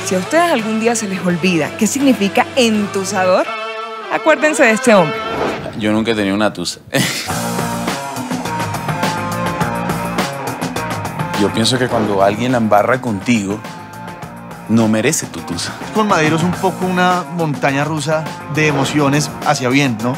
Si a ustedes algún día se les olvida qué significa entusador, acuérdense de este hombre. Yo nunca he tenido una tusa. Yo pienso que cuando alguien la embarra contigo, no merece tu tusa. Con Madeiro es un poco una montaña rusa de emociones hacia bien, ¿no?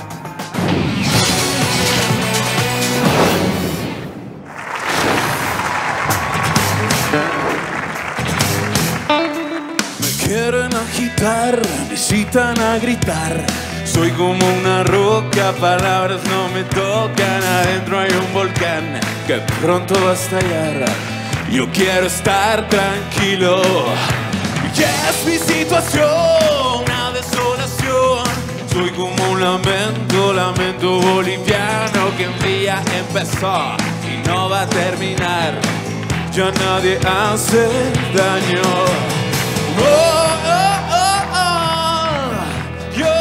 Me quieren agitar, me citan a gritar. Soy como una roca, palabras no me tocan. Adentro hay un volcán que pronto va a estallar. Yo quiero estar tranquilo. Ya es mi situación, una desolación. Soy como un lamento boliviano que un día empezó y no va a terminar. Ya nadie hace daño. Oh, oh, oh, oh. Yo,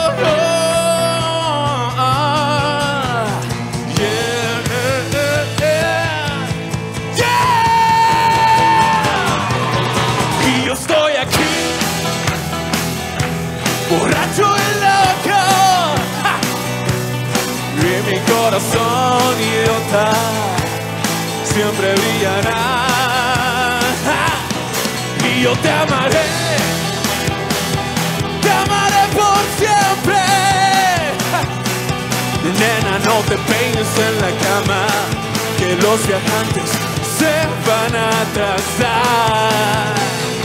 borracho y loco, ¡ja! Y mi corazón idiota siempre brillará, ¡ja! Y yo te amaré por siempre, ¡ja! Nena, no te peines en la cama, que los viajantes se van a atrasar.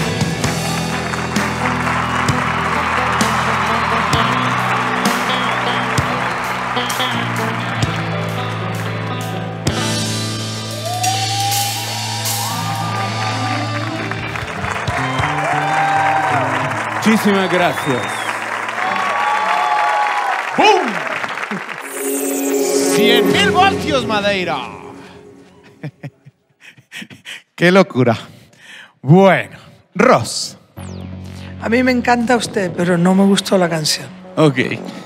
Muchísimas gracias. ¡Bum! 100.000 voltios, Madeiro. Qué locura. Bueno, Ros. A mí me encanta usted, pero no me gustó la canción. Ok.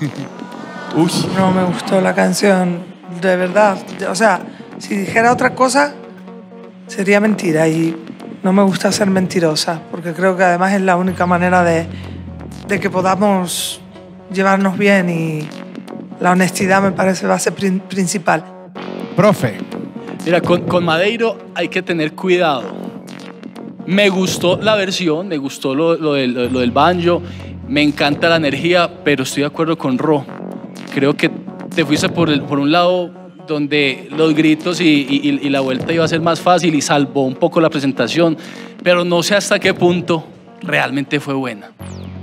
Uy. No me gustó la canción, de verdad. O sea, si dijera otra cosa, sería mentira. Y no me gusta ser mentirosa, porque creo que además es la única manera de que podamos llevarnos bien, y la honestidad me parece base principal. Profe. Mira, con Madeiro hay que tener cuidado. Me gustó la versión, me gustó lo del banjo, me encanta la energía, pero estoy de acuerdo con Ro. Creo que te fuiste por un lado donde los gritos y la vuelta iba a ser más fácil y salvó un poco la presentación, pero no sé hasta qué punto realmente fue buena.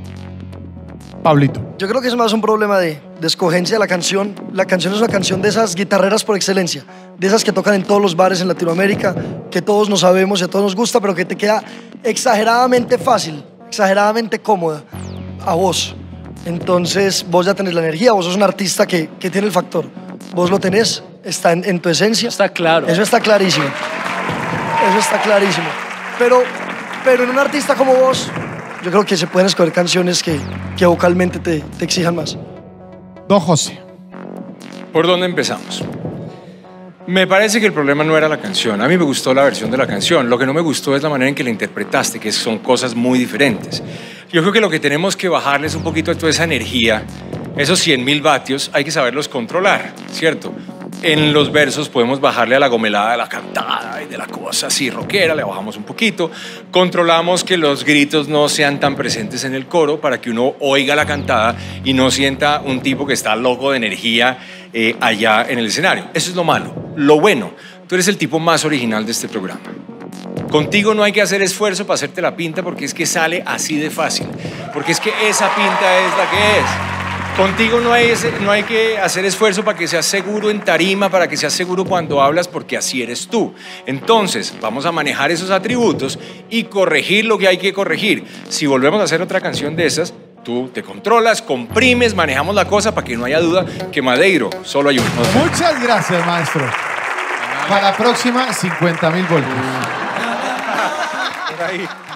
Pablito. Yo creo que es más un problema de escogencia de la canción. La canción es una canción de esas guitarreras por excelencia, de esas que tocan en todos los bares en Latinoamérica, que todos nos sabemos y a todos nos gusta, pero que te queda exageradamente fácil, exageradamente cómoda a vos. Entonces vos ya tenés la energía, vos sos un artista que tiene el factor. Vos lo tenés, está en tu esencia. Está claro. Eso está clarísimo. Eso está clarísimo. Pero en un artista como vos, yo creo que se pueden escoger canciones que vocalmente te exijan más. Don José. ¿Por dónde empezamos? Me parece que el problema no era la canción. A mí me gustó la versión de la canción. Lo que no me gustó es la manera en que la interpretaste, que son cosas muy diferentes. Yo creo que lo que tenemos que bajarles un poquito de toda esa energía, esos 100.000 vatios, hay que saberlos controlar, ¿cierto? En los versos podemos bajarle a la gomelada de la cantada y de la cosa así rockera, le bajamos un poquito. Controlamos que los gritos no sean tan presentes en el coro para que uno oiga la cantada y no sienta un tipo que está loco de energía allá en el escenario. Eso es lo malo. Lo bueno, tú eres el tipo más original de este programa. Contigo no hay que hacer esfuerzo para hacerte la pinta, porque es que sale así de fácil. Porque es que esa pinta es la que es. Contigo no hay que hacer esfuerzo para que seas seguro en tarima, para que seas seguro cuando hablas, porque así eres tú. Entonces, vamos a manejar esos atributos y corregir lo que hay que corregir. Si volvemos a hacer otra canción de esas, tú te controlas, comprimes, manejamos la cosa para que no haya duda que Madeiro solo hay uno. Muchas gracias, maestro. Para la próxima, 50.000 voltios. Por ahí.